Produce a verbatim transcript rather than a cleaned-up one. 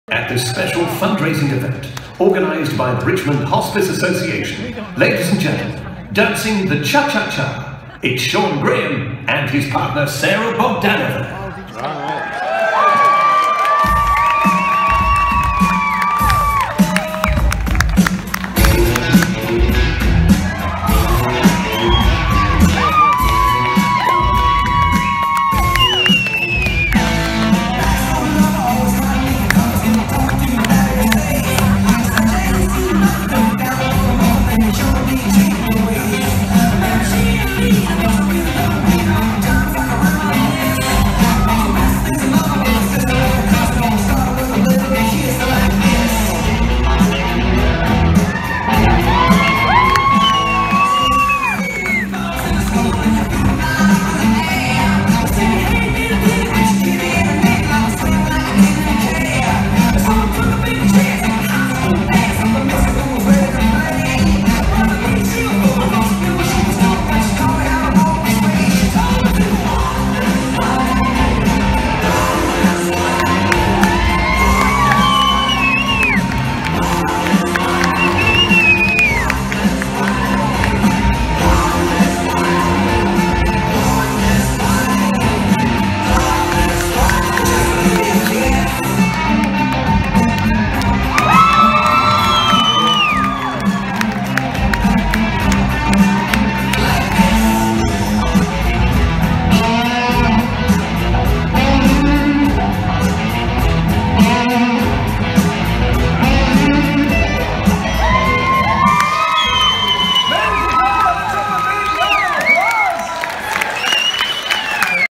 At this special fundraising event, organised by the Richmond Hospice Association, ladies and gentlemen, dancing the Cha-Cha-Cha, it's Sean Graham and his partner Sarah Bogdanova.